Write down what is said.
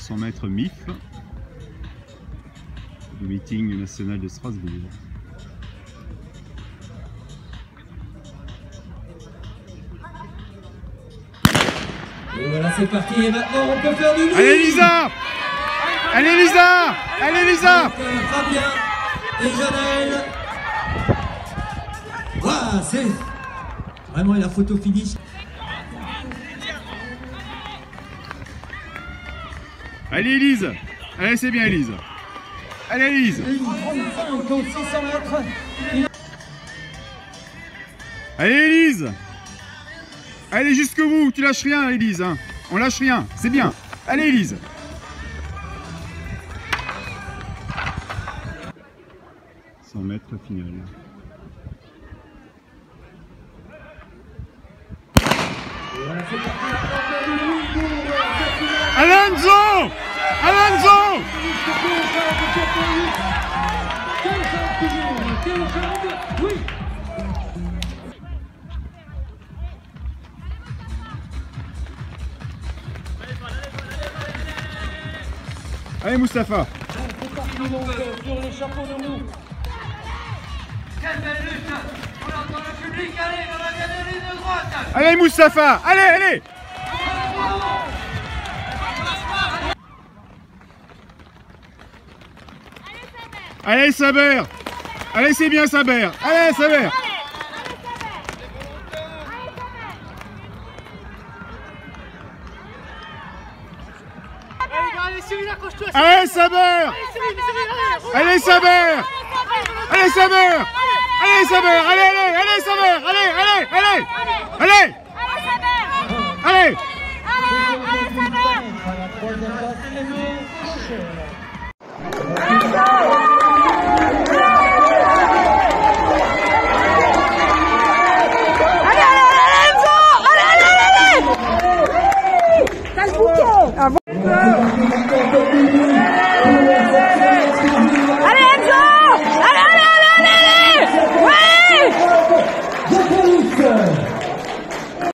100 mètres MIF du meeting national de Strasbourg. Et voilà, c'est parti. Et maintenant, on peut faire du bruit. Allez Lisa! Allez Lisa! Allez Lisa! Fabien et Janelle. Voilà, c'est vraiment la photo finish. Allez Elise! Allez, c'est bien Elise! Allez Elise! 35 au 600 mètres. Allez Elise! Allez jusqu'au bout, tu lâches rien Elise, hein. On lâche rien, c'est bien. Allez Elise! « 100 mètres final. Alonso! Alonso! Allez Moustapha! C'est parti donc sur les chapeaux de roue. Quelle belle lutte! On entend le public, allez, on va gagner les deux droites! Allez Moustapha! Allez, allez! Allez Saber! Allez, c'est bien Saber! Allez Saber! Allez Saber! Allez Saber! Allez Saber! Allez Saber! Allez, allez, allez Saber! Allez, allez, allez! Allez! Allez! Allez,